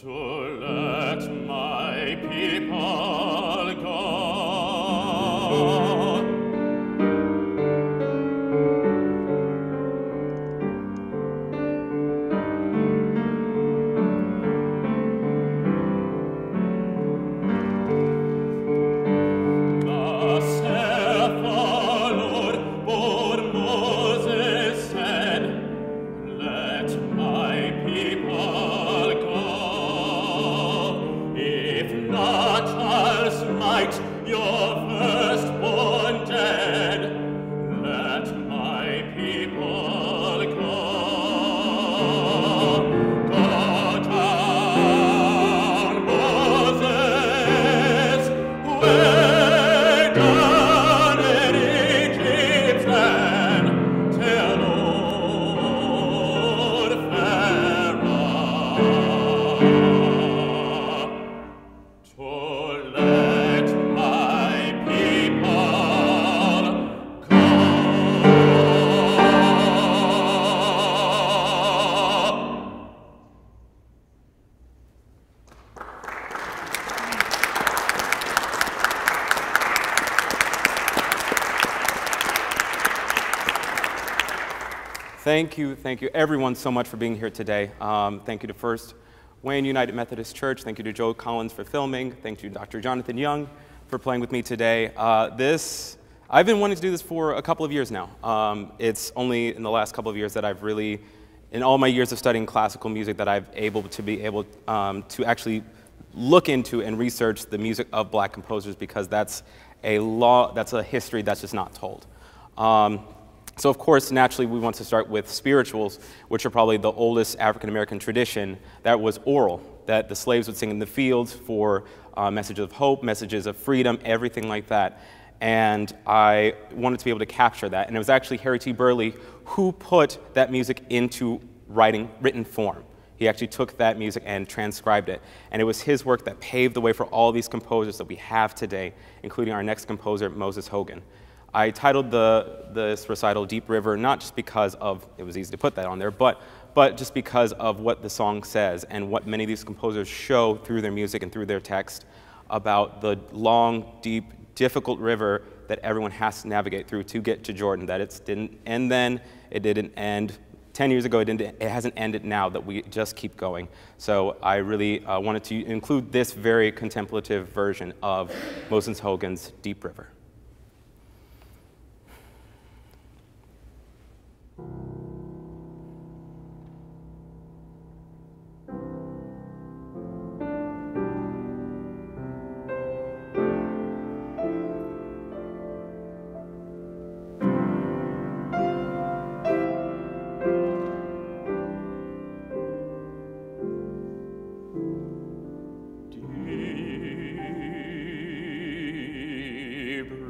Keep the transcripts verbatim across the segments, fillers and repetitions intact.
Thank you, thank you everyone so much for being here today. Um, thank you to First Wayne United Methodist Church. Thank you to Joe Collins for filming. Thank you to Doctor Jonathan Young for playing with me today. Uh, this, I've been wanting to do this for a couple of years now. Um, it's only in the last couple of years that I've really, in all my years of studying classical music, that I've able to be able um, to actually look into and research the music of black composers, because that's a law, that's a history that's just not told. Um, So of course, naturally, we want to start with spirituals, which are probably the oldest African-American tradition that was oral, that the slaves would sing in the fields for uh, messages of hope, messages of freedom, everything like that. And I wanted to be able to capture that. And it was actually Harry T. Burleigh who put that music into writing, written form. He actually took that music and transcribed it. And it was his work that paved the way for all these composers that we have today, including our next composer, Moses Hogan. I titled the, this recital Deep River, not just because of, it was easy to put that on there, but, but just because of what the song says and what many of these composers show through their music and through their text about the long, deep, difficult river that everyone has to navigate through to get to Jordan, that it didn't end then, it didn't end ten years ago, it, didn't, it hasn't ended now, that we just keep going. So I really uh, wanted to include this very contemplative version of Moses Hogan's Deep River. Deep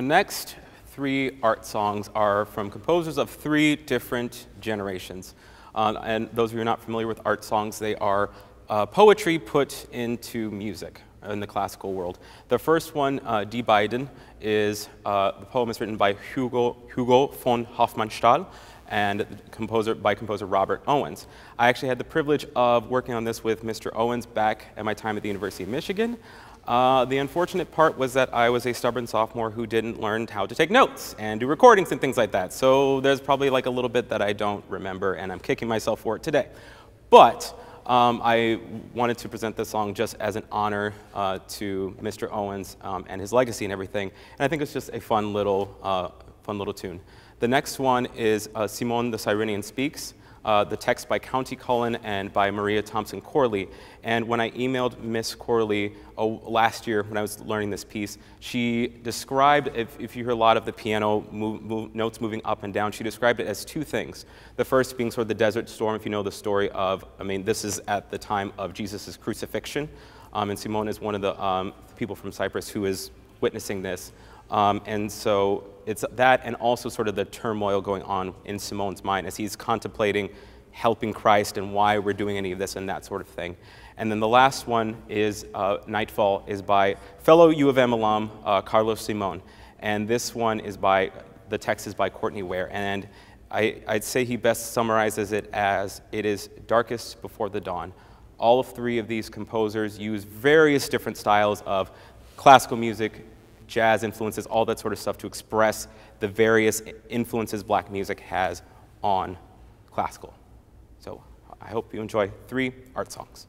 next three art songs are from composers of three different generations. Uh, and those of you who are not familiar with art songs, they are uh, poetry put into music in the classical world. The first one, uh, Die Beiden, is, uh, the poem is written by Hugo, Hugo von Hofmannsthal, and composer, by composer Robert Owens. I actually had the privilege of working on this with Mister Owens back at my time at the University of Michigan. Uh, the unfortunate part was that I was a stubborn sophomore who didn't learn how to take notes and do recordings and things like that. So there's probably like a little bit that I don't remember, and I'm kicking myself for it today. But um, I wanted to present this song just as an honor uh, to Mister Owens um, and his legacy and everything. And I think it's just a fun little, uh, fun little tune. The next one is uh, Simone the Cyrenian Speaks. Uh, the text by County Cullen and by Maria Thompson Corley. And when I emailed Miss Corley oh, last year when I was learning this piece, she described, if, if you hear a lot of the piano move, move, notes moving up and down, she described it as two things. The first being sort of the Desert Storm, if you know the story of, I mean, this is at the time of Jesus' crucifixion. Um, and Simone is one of the um, people from Cyprus who is witnessing this. Um, and so it's that, and also sort of the turmoil going on in Simone's mind as he's contemplating helping Christ and why we're doing any of this and that sort of thing. And then the last one is uh, Nightfall, is by fellow U of M alum uh, Carlos Simon. And this one is by, the text is by Courtney Ware. And I, I'd say he best summarizes it as, it is darkest before the dawn. All of three of these composers use various different styles of classical music, jazz influences, all that sort of stuff to express the various influences black music has on classical. So I hope you enjoy three art songs.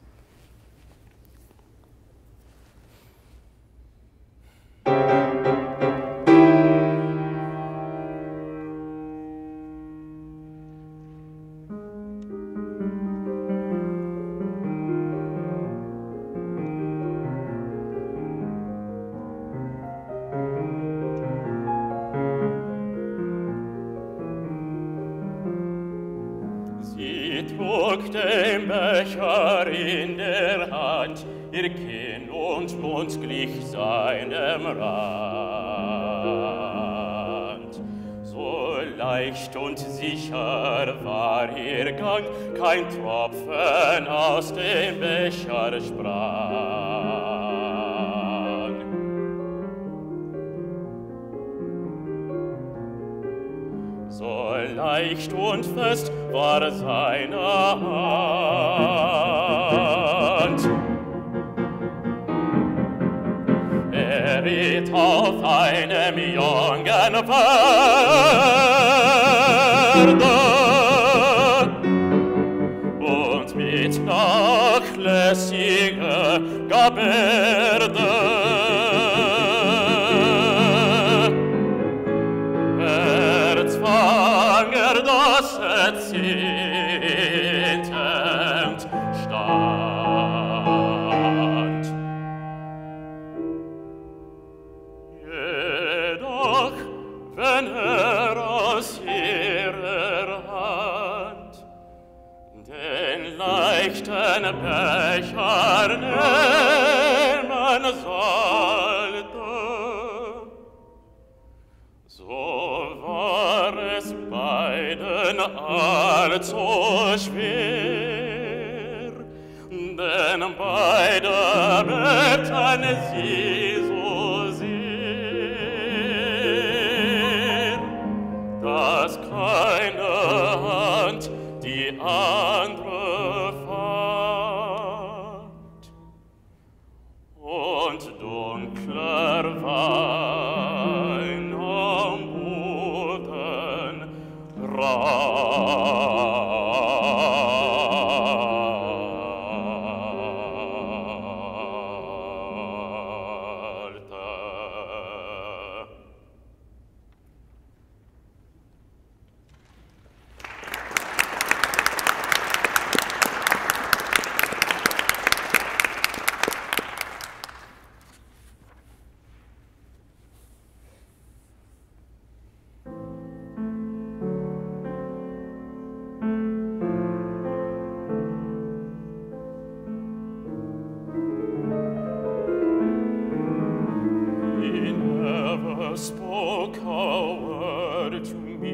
Den Becher in der Hand, ihr Kinn und Mund glich seinem Rand. So leicht und sicher war ihr Gang, kein Tropfen aus dem Becher sprang. So leicht und fest war seine Hand. Er ritt auf einem jungen Pferde und mit nachlässiger Gebärde erzwang er das erzittend stand. Jedoch, wenn er aus ihrer Hand den leichten Becher nehmen sollte, so war es beiden allzu schwer, denn beide bebten sie so sehr, dass keine Hand die andere fand. Und dunkler Wein am Boden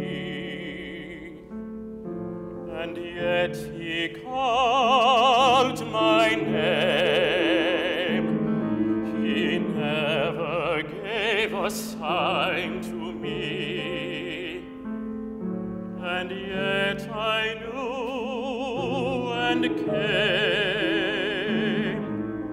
And yet he called my name. He never gave a sign to me. And yet I knew and came.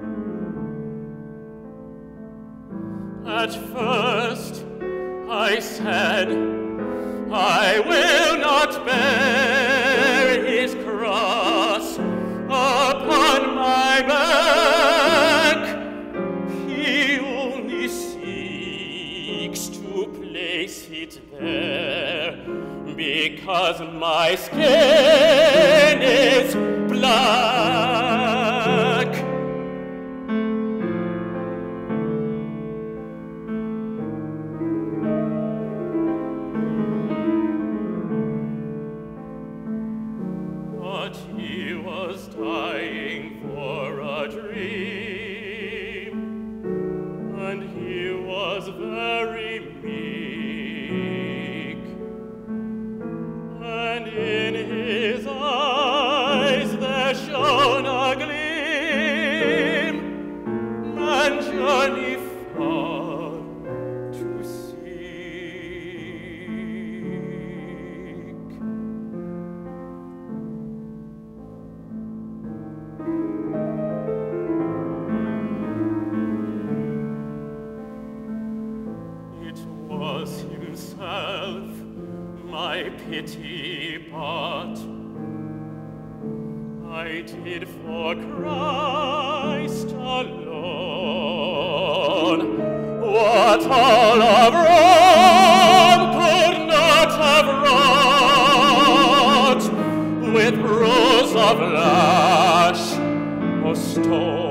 At first I said, I will not bear his cross upon my back. He only seeks to place it there because my skin is black. But he was dying for a dream, and he was very meek, and in his eyes there shone a gleam, and journey far to seek. It was himself my pity bought. I did for Christ alone what all of Rome could not have wrought with rows of lash or stone.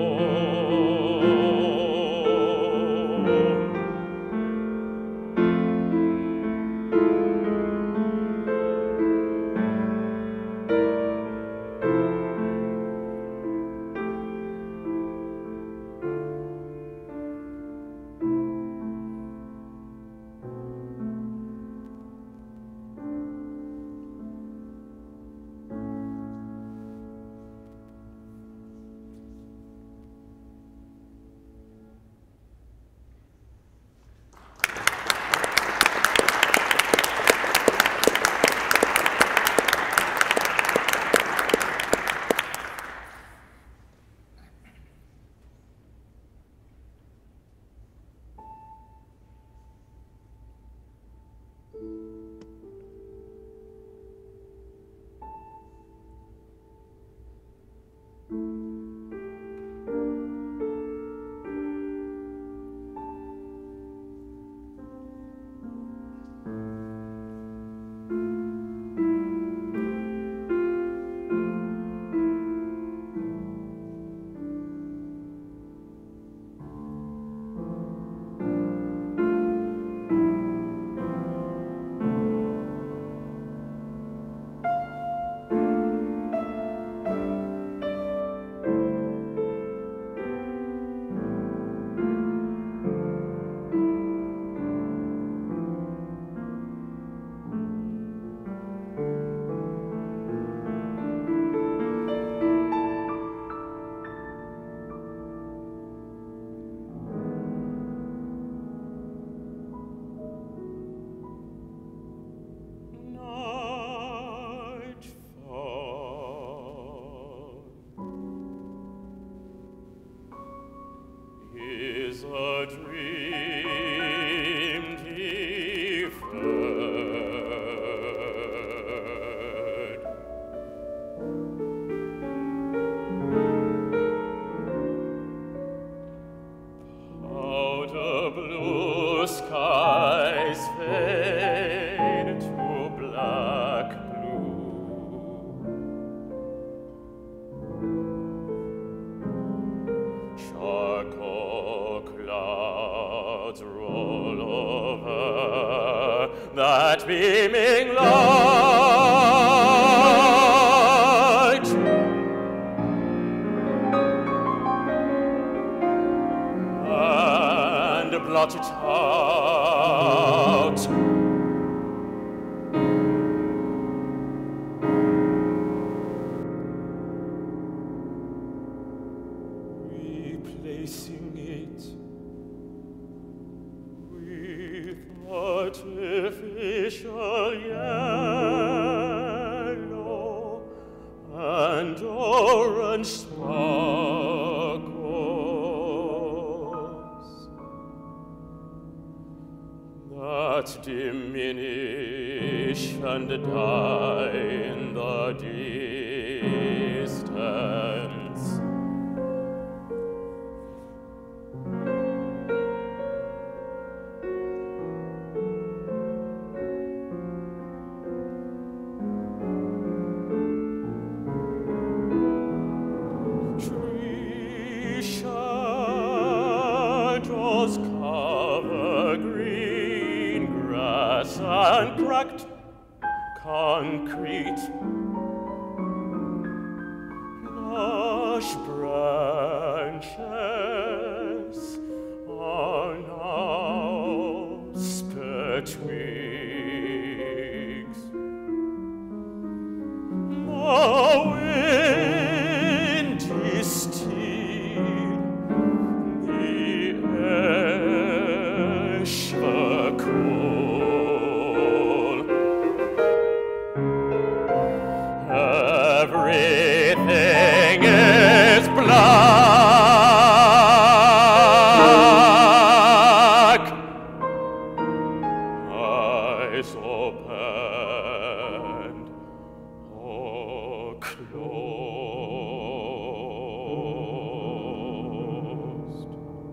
A dream deferred. Powder blue skies fade to black blue. Charcoal clouds roll over that beaming light. And blot it out artificial yellow and orange sparkles that diminish and die in the distance. Tree shadows cover green grass and cracked concrete. Lush branches are now spare twigs. The wind is still, the air cool. Everything is black. Eyes open or closed.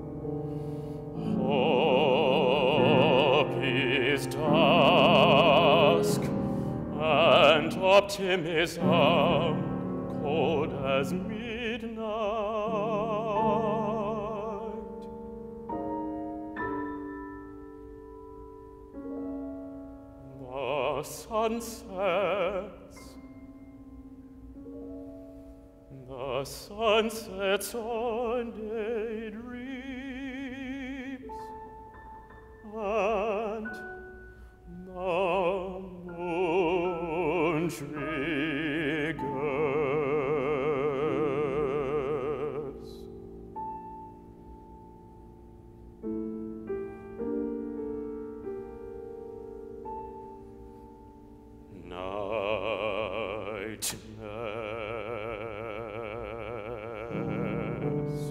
Hope is dusk and optimism cold as midnight. The sunsets, the sunsets on daydreams, and the moon triggers. Nightmares.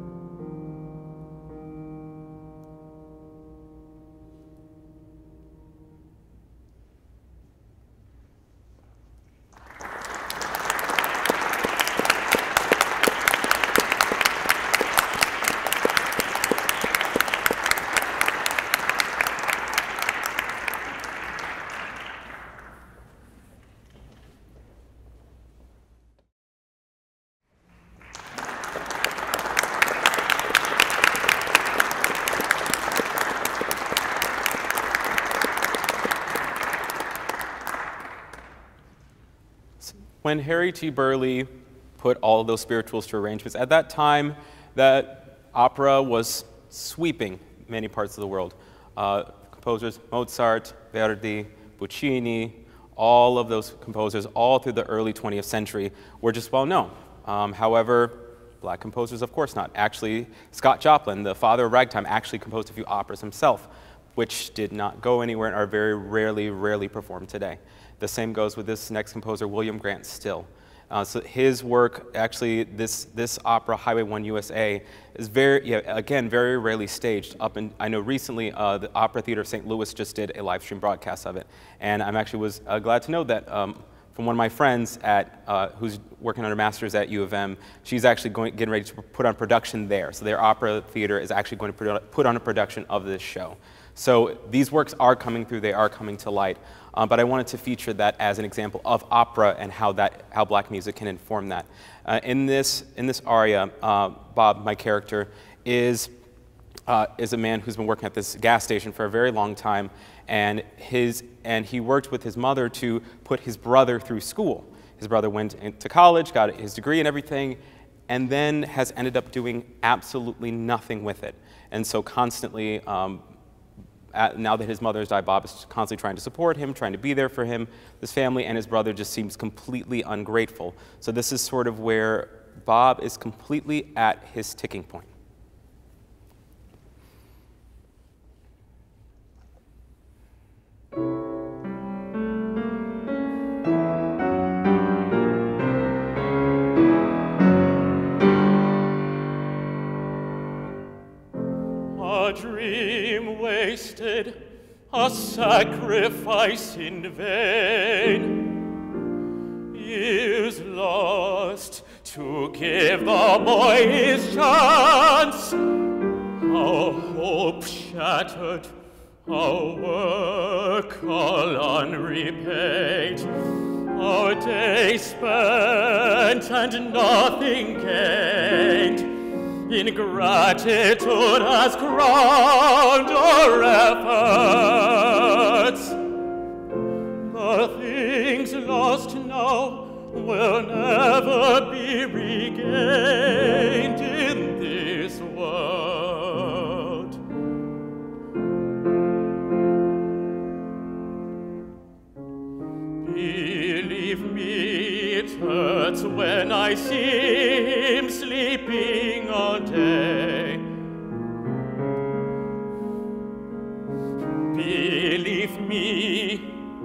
When Harry T. Burleigh put all of those spirituals to arrangements, at that time, that opera was sweeping many parts of the world. Uh, composers Mozart, Verdi, Puccini, all of those composers, all through the early twentieth century, were just well known. Um, however, black composers, of course not. Actually, Scott Joplin, the father of ragtime, actually composed a few operas himself, which did not go anywhere and are very rarely, rarely performed today. The same goes with this next composer, William Grant Still. Uh, so his work, actually, this, this opera, Highway one U S A, is very, yeah, again, very rarely staged. Up in, I know recently uh, the Opera Theater of Saint Louis just did a live stream broadcast of it. And I'm actually was uh, glad to know that um, from one of my friends at, uh, who's working on her master's at U of M, she's actually going, getting ready to put on production there. So their opera theater is actually going to put on, put on a production of this show. So these works are coming through, they are coming to light. Uh, but I wanted to feature that as an example of opera and how, that, how black music can inform that. Uh, in, this, in this aria, uh, Bob, my character, is, uh, is a man who's been working at this gas station for a very long time, and, his, and he worked with his mother to put his brother through school. His brother went into college, got his degree and everything, and then has ended up doing absolutely nothing with it. And so constantly, um, At, now that his mother has died, Bob is constantly trying to support him, trying to be there for him, his family, and his brother just seems completely ungrateful. So this is sort of where Bob is completely at his ticking point. a sacrifice in vain is lost to give the boy his chance. Our hope shattered, our work all unrepaid, our days spent and nothing gained. Ingratitude has crowned our efforts. The things lost now will never be regained in this world. Believe me, it hurts when I see him sleeping all day. Believe me,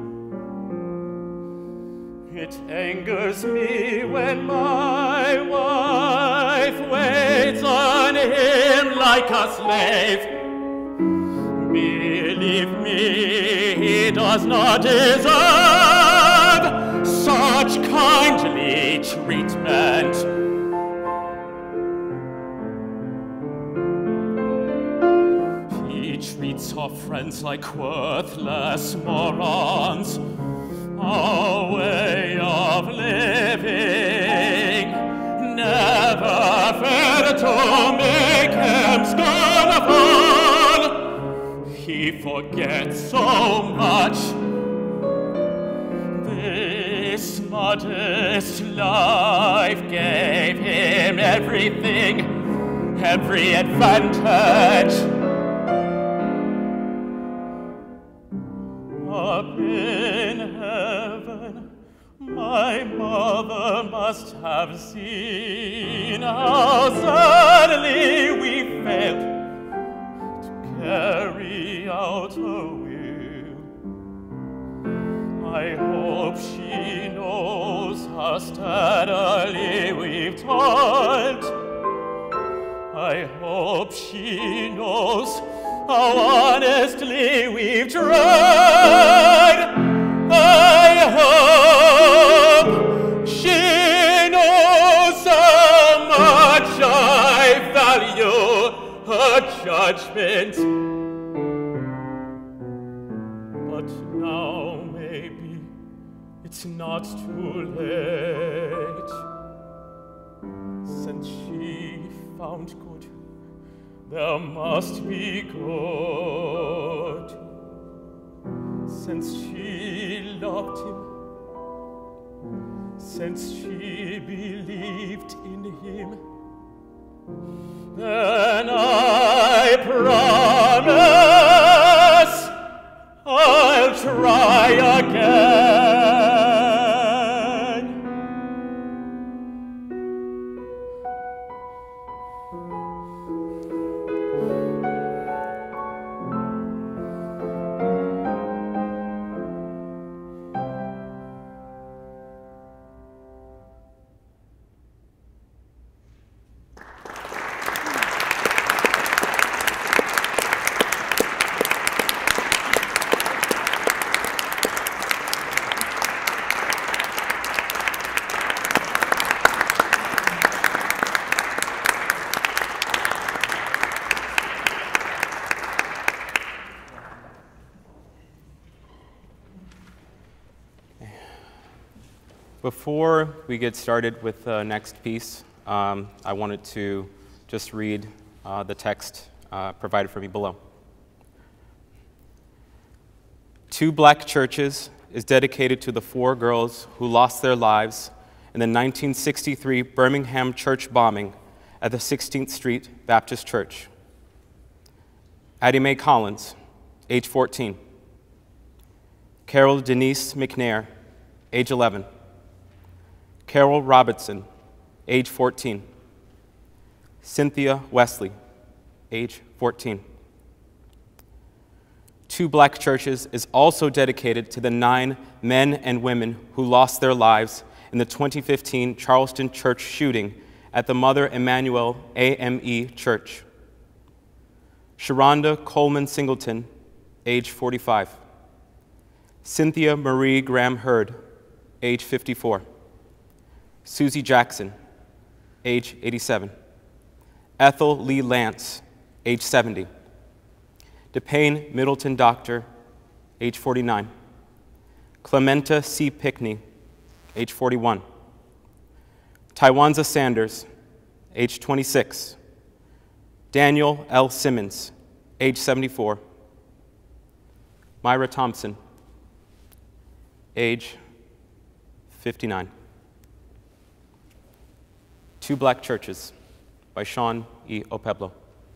it angers me when my wife waits on him like a slave. Believe me, he does not deserve such kindly treatment. He treats our friends like worthless morons. Our way of living never failed to make him scornful. He forgets so much. This modest life gave him everything, every advantage. Up in heaven, my mother must have seen how sadly we failed to carry out her will. I hope she knows how steadily we've toiled. I hope she knows how honestly we've tried. I hope she knows how much I value her judgment. But now maybe it's not too late. Since she found good, there must be good. Since she loved him, since she believed in him, then I promise I'll try again. Before we get started with the next piece, um, I wanted to just read uh, the text uh, provided for me below. Two Black Churches is dedicated to the four girls who lost their lives in the nineteen sixty-three Birmingham church bombing at the sixteenth Street Baptist Church. Addie Mae Collins, age fourteen. Carol Denise McNair, age eleven. Carol Robertson, age fourteen. Cynthia Wesley, age fourteen. Two Black Churches is also dedicated to the nine men and women who lost their lives in the twenty fifteen Charleston church shooting at the Mother Emanuel A M E Church. Sharonda Coleman Singleton, age forty-five. Cynthia Marie Graham Hurd, age fifty-four. Susie Jackson, age eighty-seven. Ethel Lee Lance, age seventy. DePayne Middleton Doctor, age forty-nine. Clementa C. Pickney, age forty-one. Tywanza Sanders, age twenty-six. Daniel L. Simmons, age seventy-four. Myra Thompson, age fifty-nine. Two Black Churches by Sean E. Opeblo.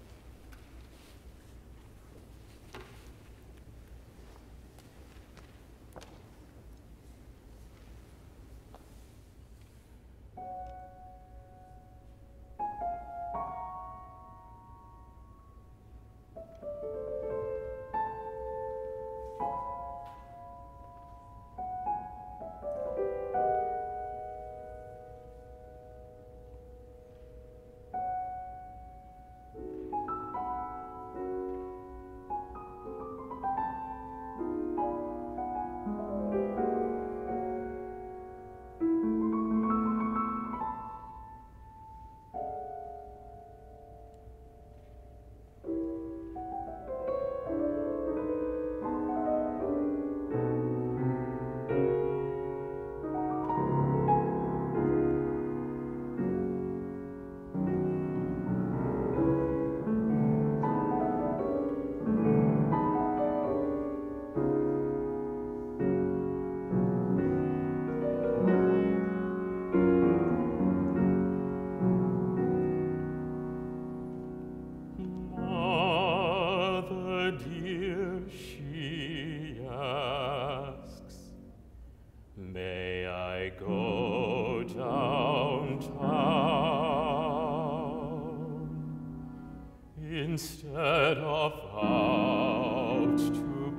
Instead of out to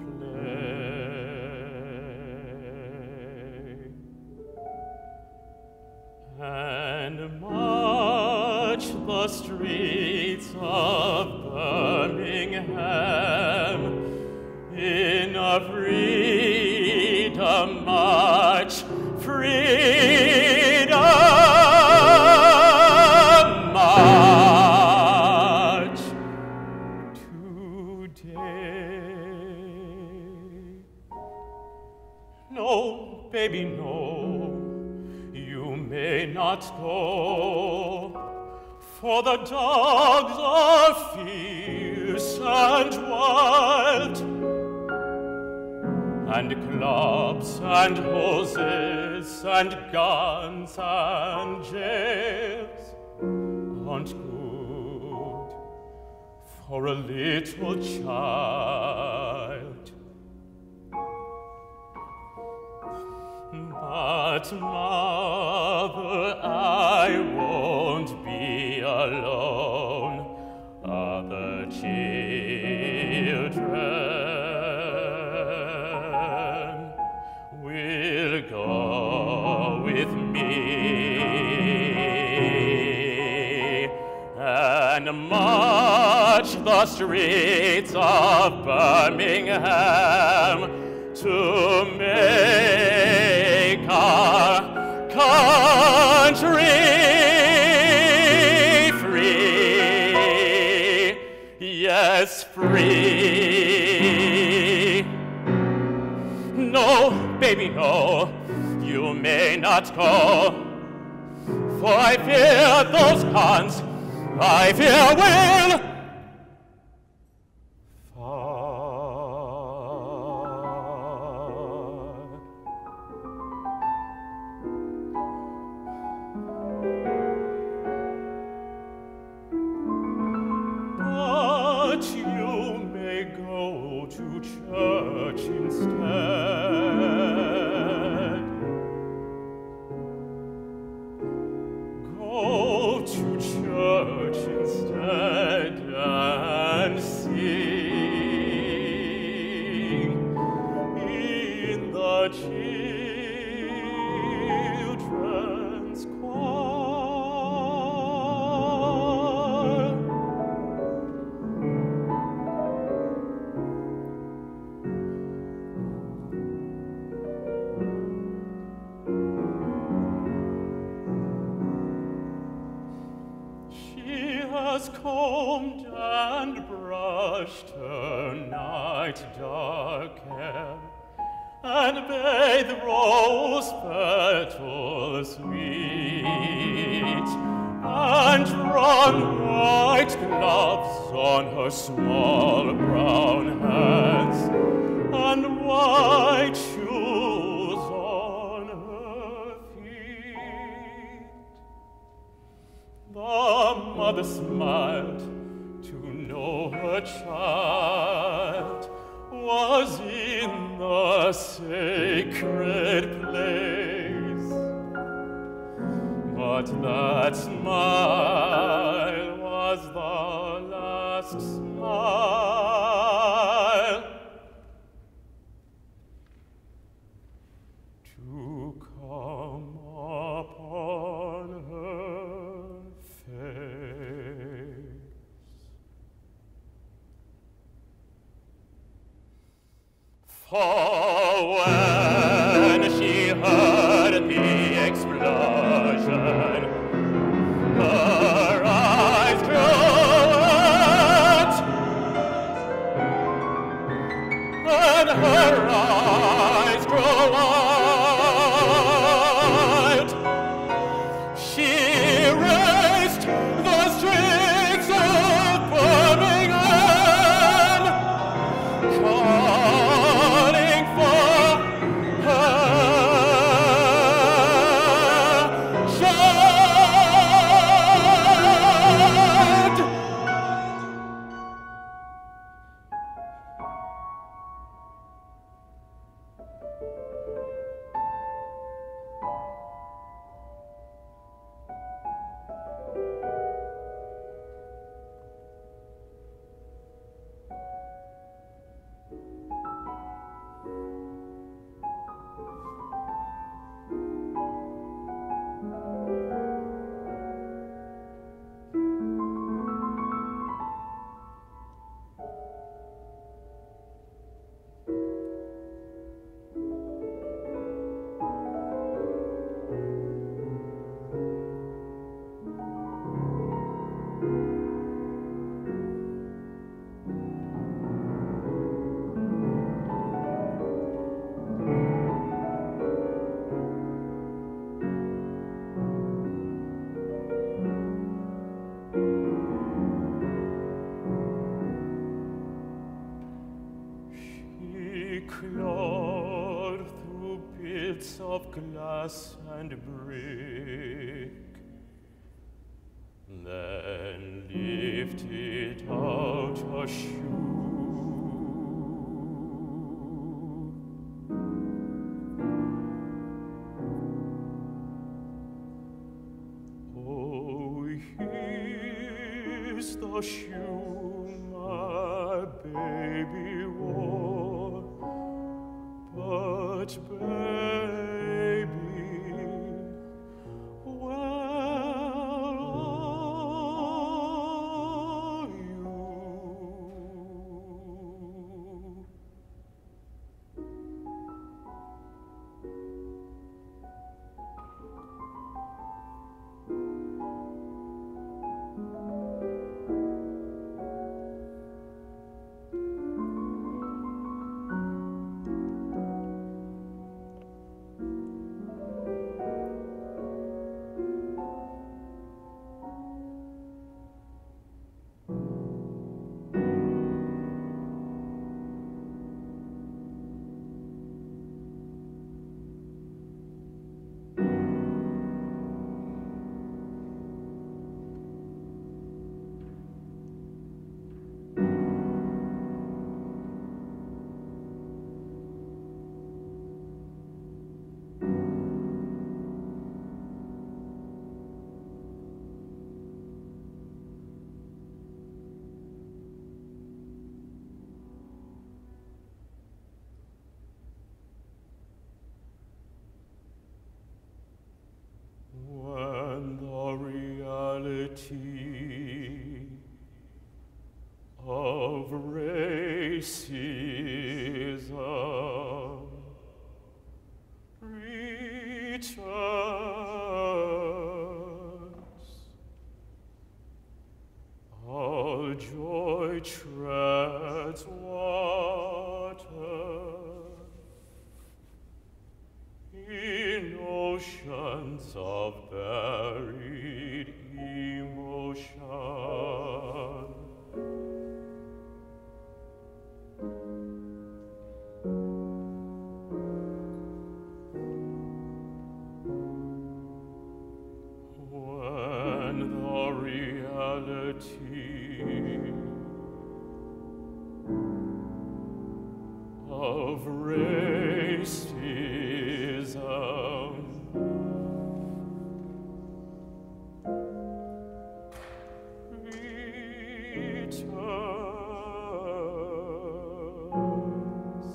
play, and march the streets of Birmingham in a freedom march, freedom march today. No, baby, no, you may not go, for the dogs are fierce and wild, and clubs and hoses and guns and jails aren't good for a little child. But, Mother, I won't be alone. Other children will go with me and march the streets of Birmingham to make our country free, yes, free. No, baby, no, you may not go, for I fear those cons, I fear will combed and brushed her night dark hair, and bathed rose petals sweet, and run white gloves on her small brown hands, and white shoes on her feet. The mother smiled to know her child was in the sacred place, but that smile was the last smile to come upon her face. For when she heard the explosion, her eyes grew wet, and her eyes grew wide. She raised the streaks of Birmingham, calling for her child. Clawed through bits of glass and brick, then lifted out a shoe. Oh, here's the shoe my baby wore, but baby, where are you? When the reality of racism returns, treads water in oceans of buried emotion. When the reality of racism returns,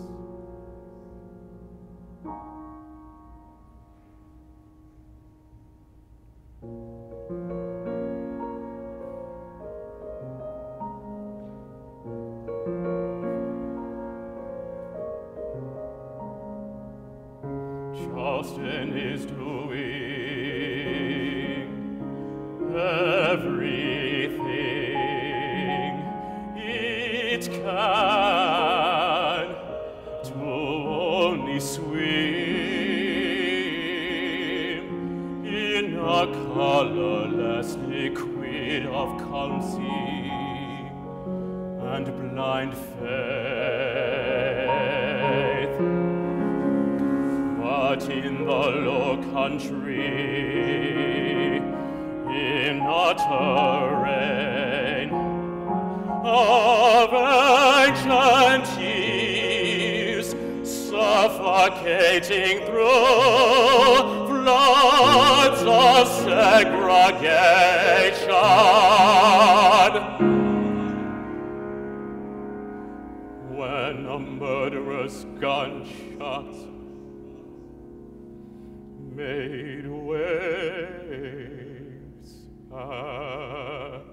Charleston is doing everything it can to only swim in a colorless liquid of calm sea and blind faith. But in the low country, in utter rain of ancient years, suffocating through floods of segregation, when a murderous gunshot made waves at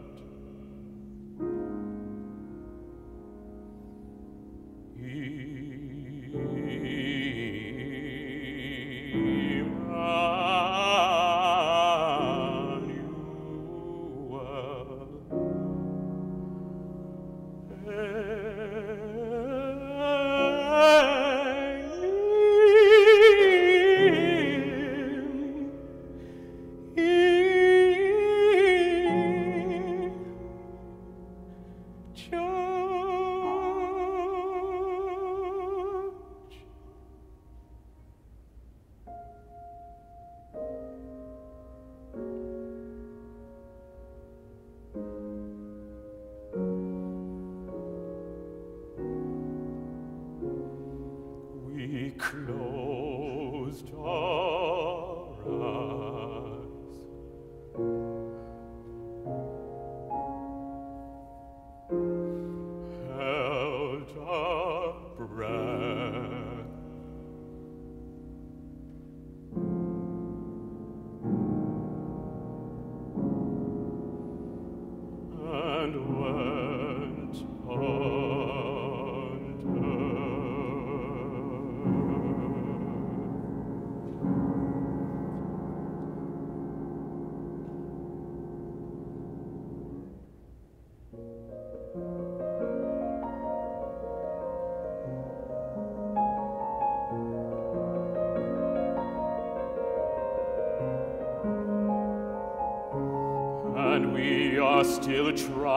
we closed our eyes, held our breath, and went under. And we are still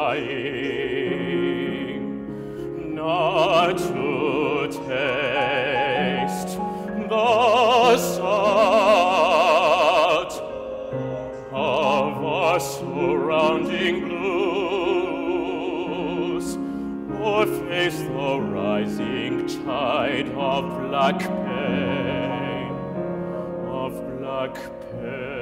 trying not to taste the salt of our surrounding blues, or face the rising tide of black pain, of black pain.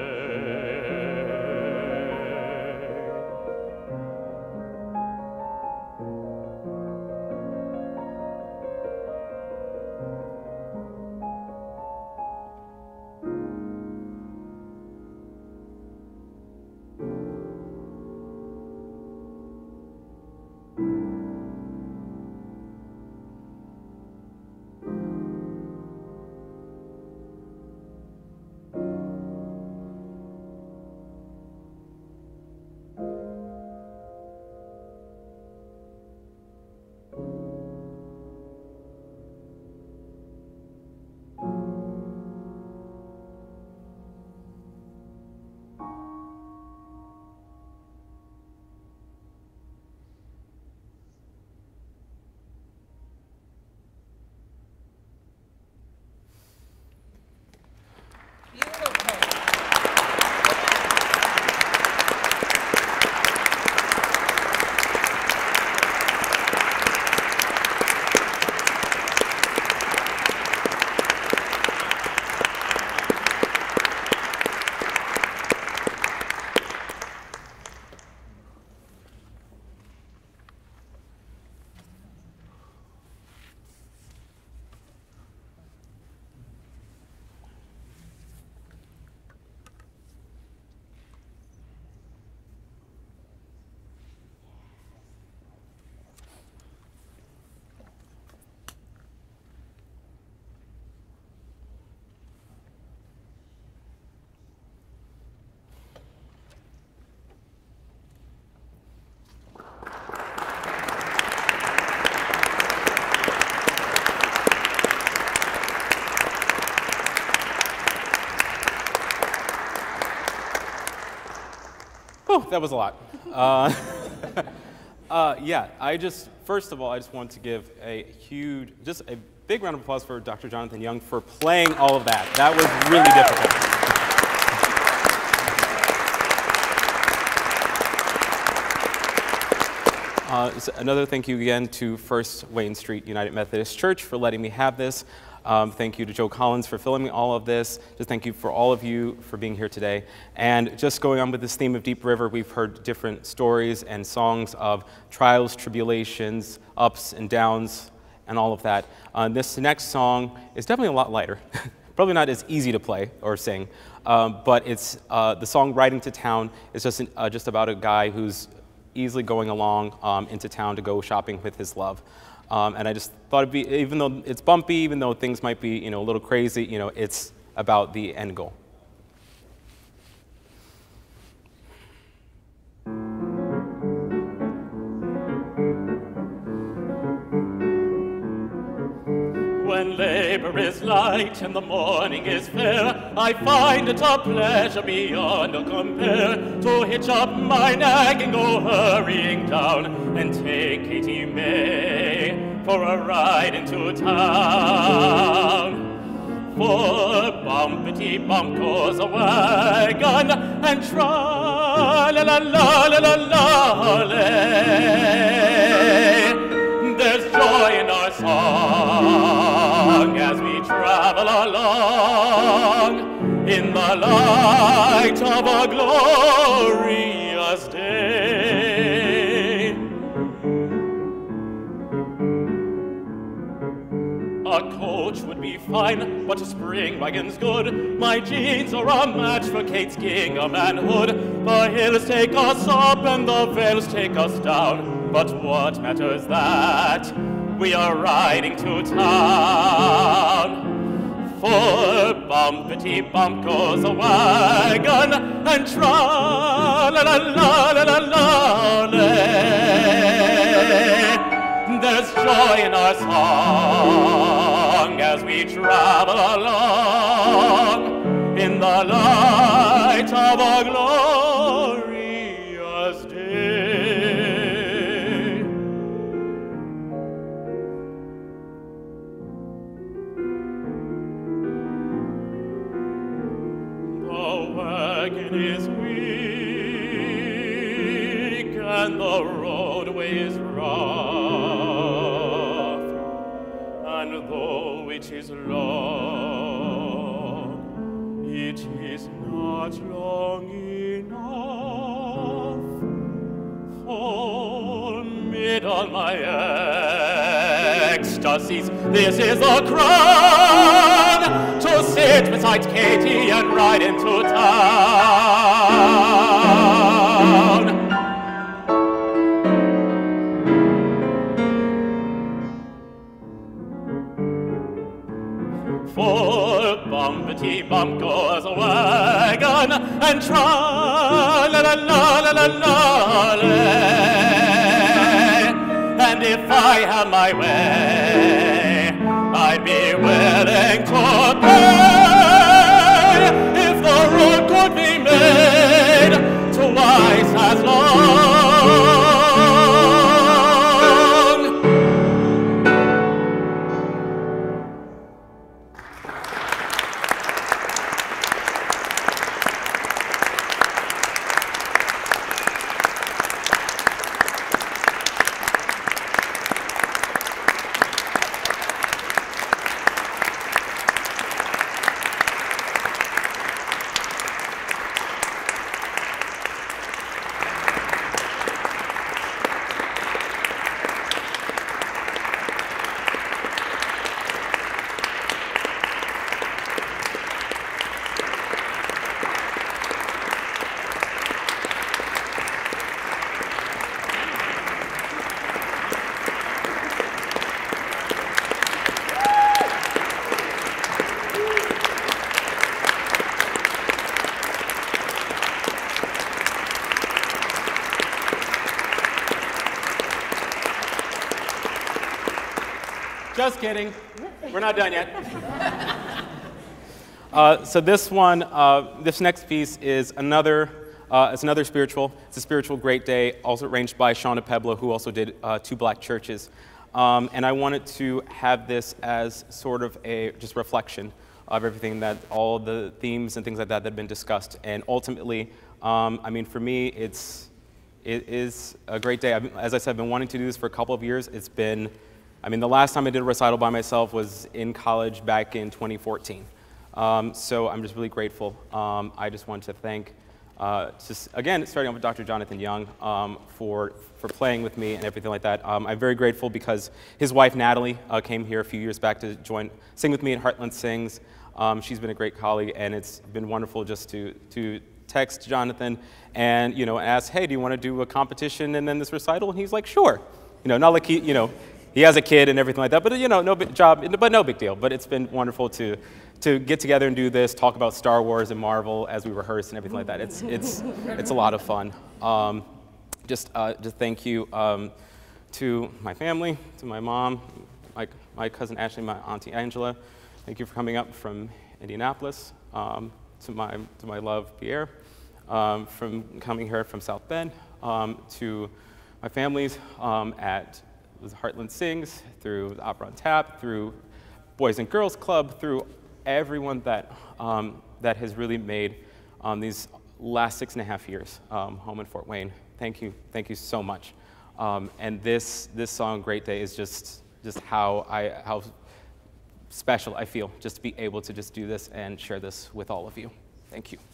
Whew, that was a lot. Uh, uh, yeah, I just, first of all, I just want to give a huge, just a big round of applause for Doctor Jonathan Young for playing all of that. That was really difficult. Uh, so another thank you again to First Wayne Street United Methodist Church for letting me have this. Um, thank you to Joe Collins for filming all of this. Just thank you for all of you for being here today. And just going on with this theme of Deep River, we've heard different stories and songs of trials, tribulations, ups and downs, and all of that. Uh, this next song is definitely a lot lighter. Probably not as easy to play or sing, um, but it's uh, the song Riding to Town is just, an, uh, just about a guy who's easily going along um, into town to go shopping with his love. Um, and I just thought it'd be, even though it's bumpy, even though things might be, you know, a little crazy, you know, it's about the end goal. When labor is light and the morning is fair, I find it a pleasure beyond a compare to hitch up my nag and go hurrying down and take Katie May for a ride into town. For bumpity bump goes a wagon and tra-la-la-la-la-la-lay. There's joy in our song as we travel along in the light of a glorious day. A coach would be fine, but a spring wagon's good. My jeans are a match for Kate's gingham and hood. The hills take us up and the vales take us down. But what matters that? We are riding to town. For bumpity bump goes a wagon and tra-la-la-la-la-la-lay. There's joy in our song as we travel along in the light of a glorious day. The wagon is weak and the roadway is rough, and though it is long, it is not long enough for mid on my ecstasies. This is the crown to sit beside Katie and ride into town. For bumpity bump goes a wagon and tra-la-la-la-la-la-lay. And if I had my way, I'd be willing to pay if the road could be made twice as long. Just kidding. We're not done yet. uh, so this one, uh, this next piece is another Uh, it's another spiritual. It's a spiritual great day, also arranged by Shauna Peblo, who also did uh, Two Black Churches. Um, and I wanted to have this as sort of a just reflection of everything that, all the themes and things like that that have been discussed. And ultimately, um, I mean, for me, it's, it is a great day. I've, as I said, I've been wanting to do this for a couple of years. It's been, I mean, the last time I did a recital by myself was in college back in twenty fourteen. Um, so I'm just really grateful. Um, I just want to thank, uh, just again, starting off with Doctor Jonathan Young um, for, for playing with me and everything like that. Um, I'm very grateful because his wife, Natalie, uh, came here a few years back to join, sing with me at Heartland Sings. Um, she's been a great colleague, and it's been wonderful just to, to text Jonathan and, you know, ask, hey, do you want to do a competition and then this recital? And he's like, sure. You know, not like he, you know, he has a kid and everything like that, but, you know, no big job, but no big deal. But it's been wonderful to, to get together and do this, talk about Star Wars and Marvel as we rehearse and everything like that. It's, it's, it's a lot of fun. Um, just, uh, just thank you um, to my family, to my mom, my, my cousin Ashley, my auntie Angela. Thank you for coming up from Indianapolis. Um, to, my, to my love, Pierre, um, from coming here from South Bend, um, to my families um, at Heartland Sings, through the Opera on Tap, through Boys and Girls Club, through everyone that, um, that has really made um, these last six and a half years um, home in Fort Wayne. Thank you, thank you so much. Um, and this, this song, Great Day, is just, just how I, how special I feel just to be able to just do this and share this with all of you. Thank you.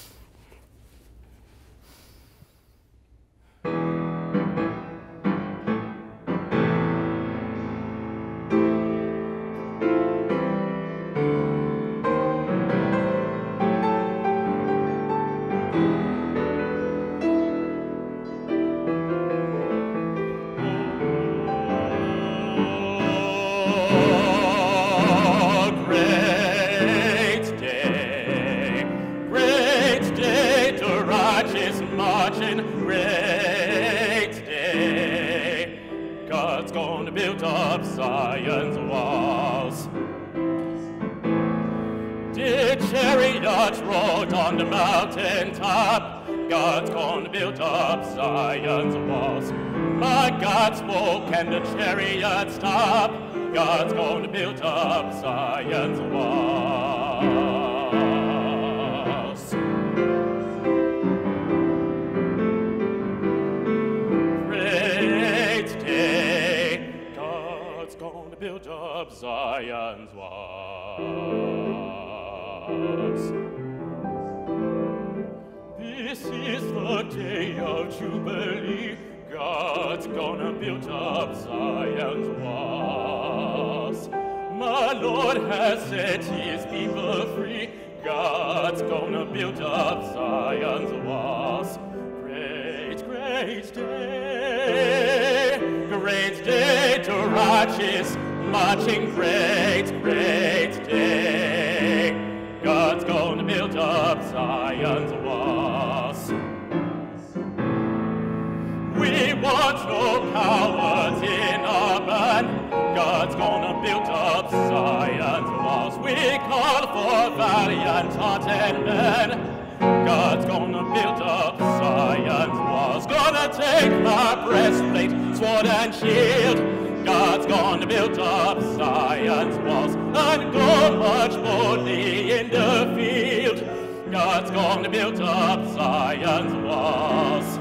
And the chariot stop, God's going to build up Zion's walls. Great day, God's going to build up Zion's walls. This is the day of Jubilee, God's gonna build up Zion's walls. My Lord has set his people free. God's gonna build up Zion's walls. Great, great day. Great day to righteous marching. Great, great day. God's gonna build up Zion's walls. We want no cowards in our band. God's gonna build up Zion's walls. We call for valiant hearted men. God's gonna build up Zion's walls. Gonna take my breastplate, sword and shield. God's gonna build up Zion's walls and go much boldly in the field. God's gonna build up Zion's walls.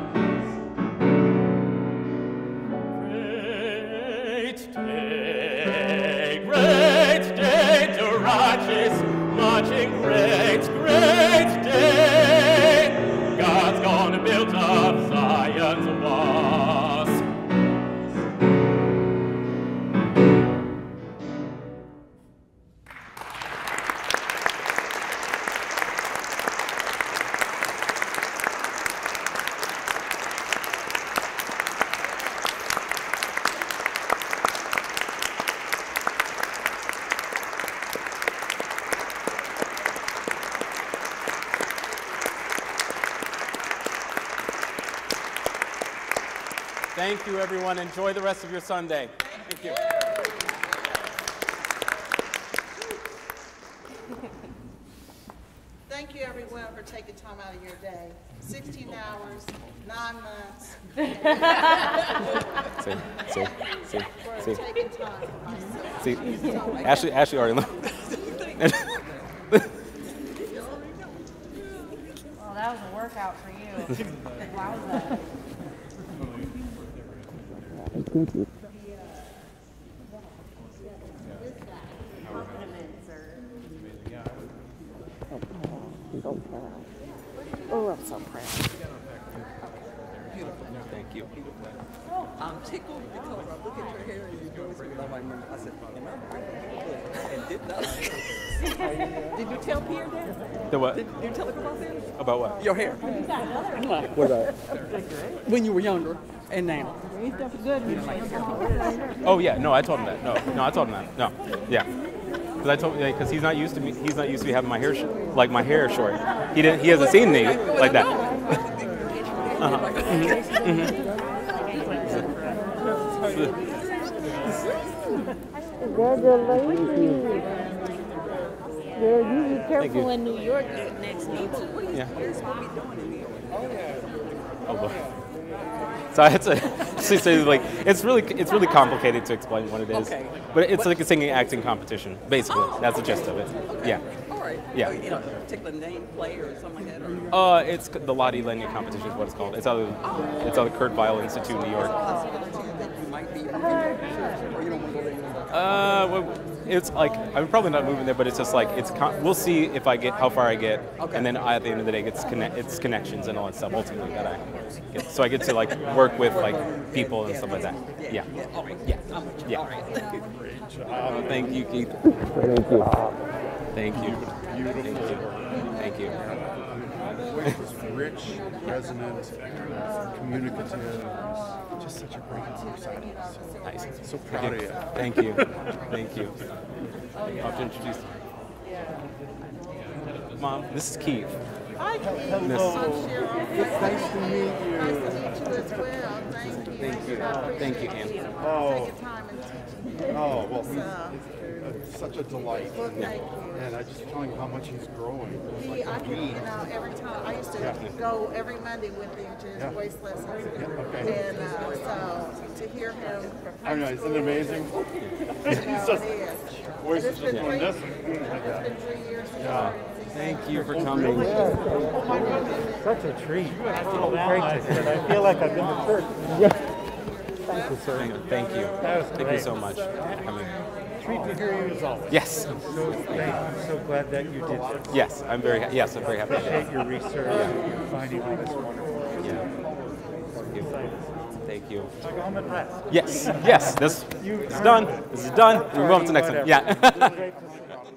Day, great day to righteous marching. Great, great day. God's gonna build up Zion's walls. Thank you, everyone. Enjoy the rest of your Sunday. Thank you. Thank thank you everyone for taking time out of your day. sixteen hours, nine months. See, see, see, for see. taking time for myself. See, Ashley, Ashley already left. Well, that was a workout for you. Wowza. Oh, I'm so proud. Thank you. I'm tickled because I look at your hair and you're doing this with I remember. I said, am I right? And did not. Did you tell Pierre that? The what? Did you tell him about that? About what? Your hair. What about it? When you were younger and now. Oh yeah, no, I told him that. No, no, I told him that. No, yeah, because I told because he's not used to me. He's not used to me having my hair sh- like my hair short. He didn't. He hasn't seen me like that. Uh-huh. Mm-hmm. Mm-hmm. Congratulations. Girl, you be careful you. in New York next week. Yeah. Oh boy. So I had to actually say, like, it's really it's really complicated to explain what it is. Okay. But it's like a singing acting competition, basically. Oh, That's the gist of it. Okay. Yeah. All right. Yeah. Uh, you know, particular name, play, or something like that. Or... Uh, it's the Lottie Lenya competition is what it's called. It's out of it's out of the Kurt Weill Institute in New York. Possibility that you might be, or you don't want to go there. Uh, well, it's like I'm probably not moving there, but it's just like it's. Con- we'll see if I get how far I get, Okay. and then I, at the end of the day, it's connect, it's connections and all that stuff. Ultimately, that I get. So I get to like work with like people and stuff like that. Yeah, yeah, yeah. Uh, thank you, Keith. Thank you. Thank you. Thank you. Thank you. Rich, resonant, uh, communicative, just such a great person. Nice. So proud of you. Thank you. Thank you. I'll have to introduce Mom, this is Keith. Hi, Keith. Hello. I'm Cheryl. It's nice to meet you. Nice to meet you as well. Thank you. Thank you. I appreciate Thank you, Ann. you Oh. taking time and teaching. Oh, well, So, he's, he's such a delight. well, thank you. And I just telling you how much he's growing. It's He, like I a can, weed. you know, every time, I used to Yeah. go every Monday with him to his Yeah. voice lessons. okay. And uh, so to hear him from I know, high isn't school, it amazing? you know, He's just, it is. voice But is it's just been doing three- this. It's been three years since Yeah. Thank you for coming. Such a treat. Great to sit. I feel like I've been to church. Thank you, sir. Thank you. Thank you. That was Thank you great. so much for coming. Treat to hear you as always. Yes. So great. I'm so glad that you did this. Yes, I'm very ha- yes, I'm very happy. Appreciate your research and finding all this wonderful Yeah. Thank you. Thank you. So go home and rest. Yes. Yes. This is done. This is done. We move on to the next one. Whatever. Yeah. It was great to see you.